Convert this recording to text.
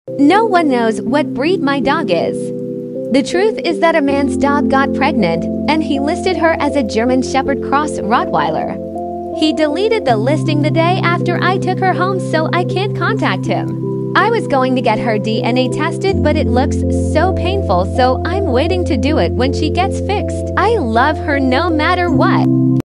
No one knows what breed my dog is. The truth is that a man's dog got pregnant, and he listed her as a German Shepherd Cross Rottweiler. He deleted the listing the day after I took her home, so I can't contact him. I was going to get her DNA tested, but it looks so painful, so I'm waiting to do it when she gets fixed. I love her no matter what.